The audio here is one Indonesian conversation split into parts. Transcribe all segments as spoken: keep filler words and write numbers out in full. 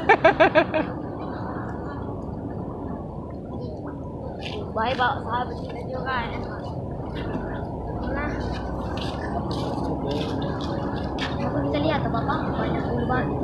Baik bawa sahabat kita juga ya. Nah, aku bisa lihat tuh bapak banyak bulu batu.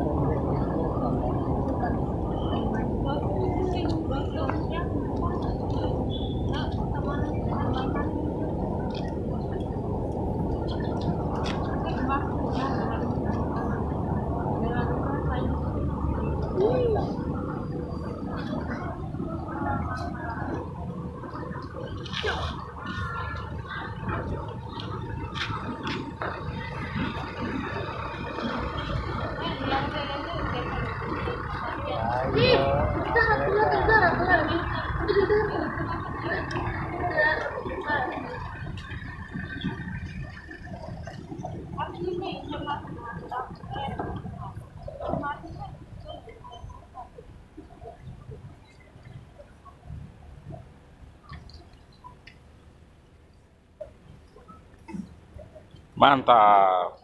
Mantap.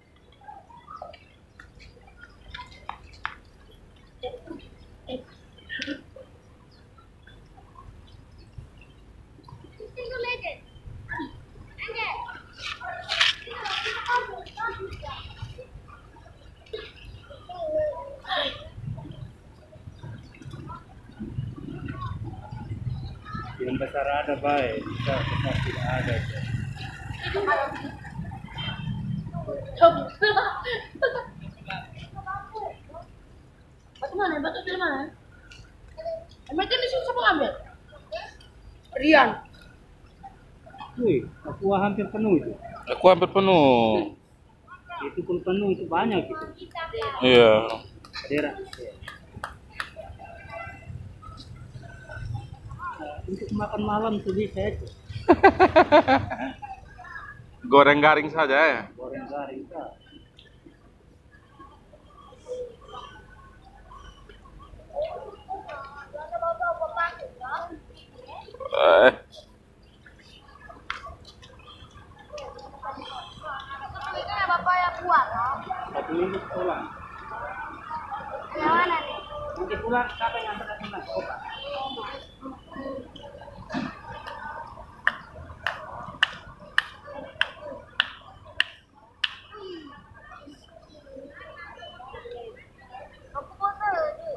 Yang besar ada baik, bisa besar tidak ada. Batu mana? Batu dari mana? Emang kan di sini siapa ngambil? Rian. Wih, aqua hampir penuh itu. Aku hampir penuh. Itu pun penuh, itu banyak itu. Iya. Daerah. Untuk makan malam itu bisa itu. Goreng garing saja ya. Goreng garing kah? Eh, Bapak yang kuat. Satu minggu pulang. Yang mana nih? Nanti pulang siapa yang antar pulang? Opa. Aku foto.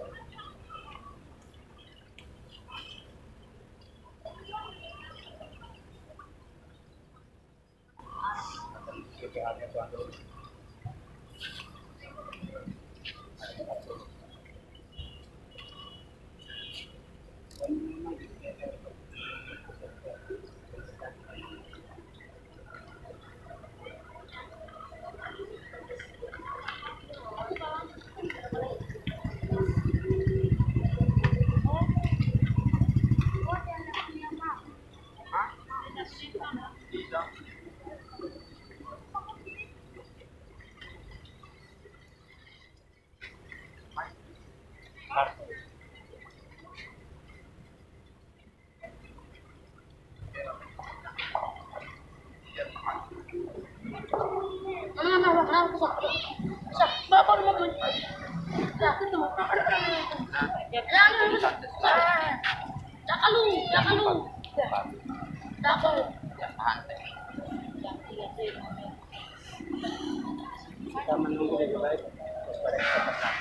Kejahatnya tuan dulu. Mana mana mana aku sok. Sok, bapak mau makan. Ya, itu mau makan. Ya, jangan lu, jangan lu. Jangan lu. Kita menunggu lebih baik pada kita pesan.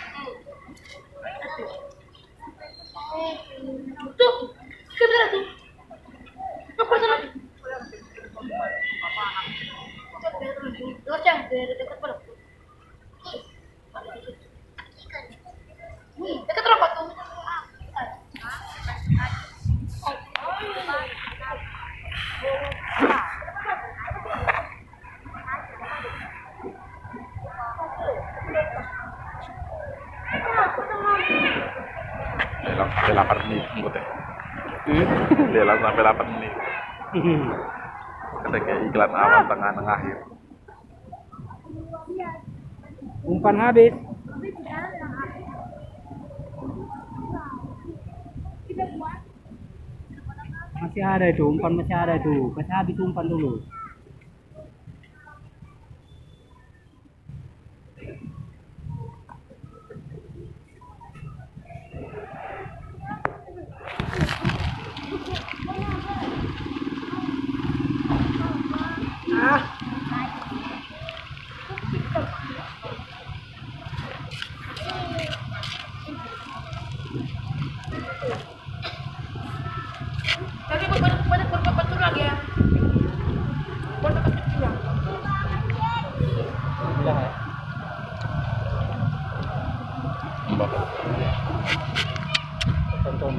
Tuh, kamera tuh. Apa sana? Terus yang dari dekat mana? Dekat apa tuh? lelang sampai delapan menit tunggu teh. Lelang sampai delapan menit. Kata kayak iklan awal, tengah, tengah, akhir. Umpan habis. Masih ada itu, umpan masih ada itu. Kasih habis umpan dulu. Mbak. Tonton.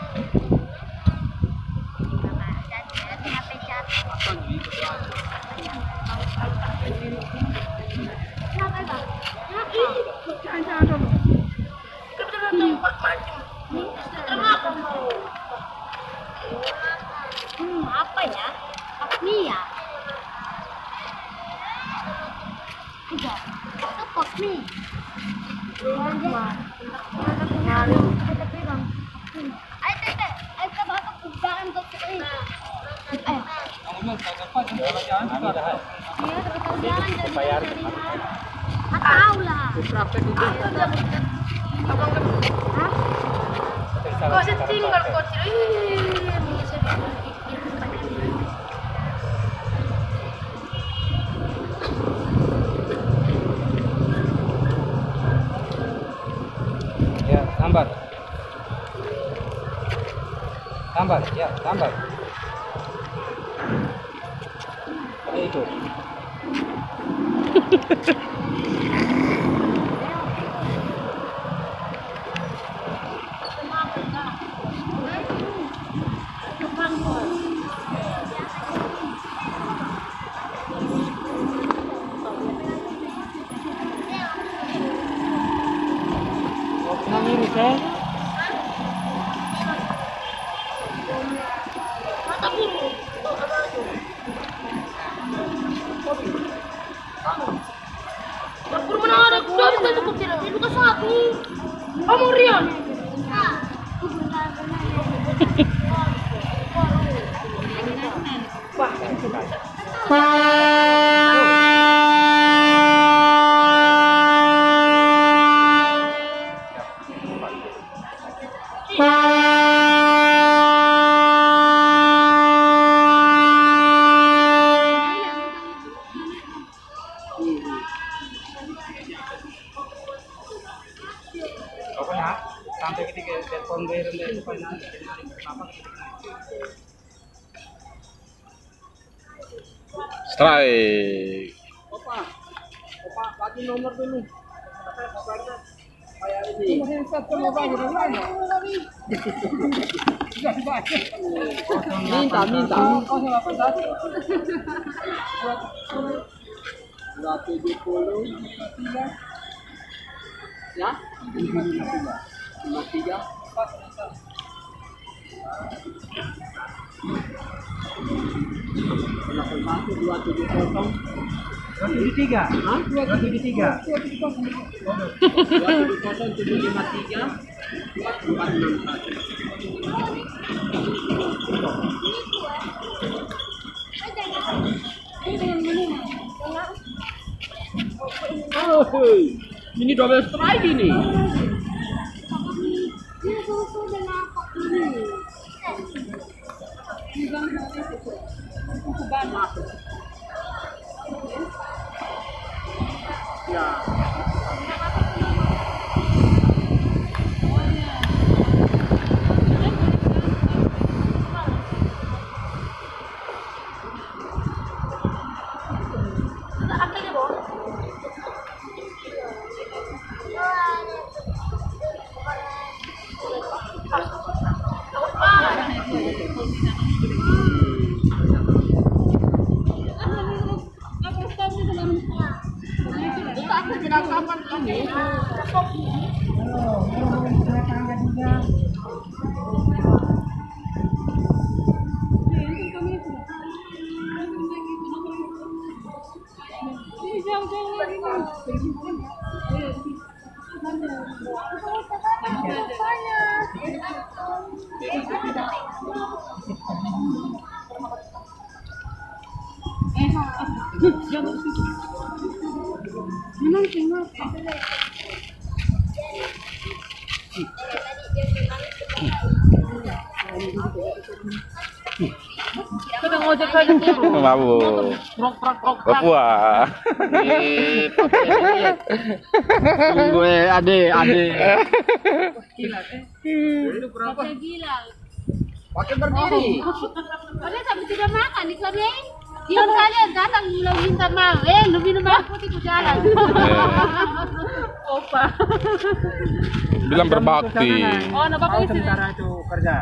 Hmm, apa ya? Mie ya? Enggak, itu pop mie. Ayo tete, ayo kita bawa ke kubangan ke sini. Ayo. Iya, terus jalan jadi jadi. Tahu lah. Kok setinggal kok Ya, sambar. Sambar, ya, sambar. Ayo itu. Ini saya. Dapur mana ada? Sudah bisa cukup tidak? Itu kan satu. Kamu Rian. Pokoknya sampai ketika telepon bayar dari pokoknya apa? Strike. Opa, opa, bagi nomor dulu. Kayak ini. Minta, minta. Dua tujuh puluh. Ya? Lima tiga. Satu dua tujuh kosong. Dua tujuh tiga. Hah? Dua tujuh tiga. Dua tujuh kosong. Dua tujuh kosong tujuh lima tiga. Empat enam satu. Oh, ini double strike ini. Ya. Kita ngojek aja dulu. Mabuk. Prok prok prok. Papua. Gue ade ade. Gila. Pakai berdiri. Padahal tapi tidak makan di sana. Yun kalian datang mulai minta maaf. Eh, lu minum aku itu jalan. Opa. Bilang berbakti. Oh, napa Kau kau sih? sementara itu kerja.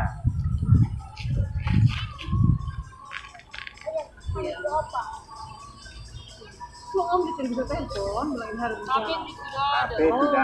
Kok om diterima telepon, mulai hari Tapi tidak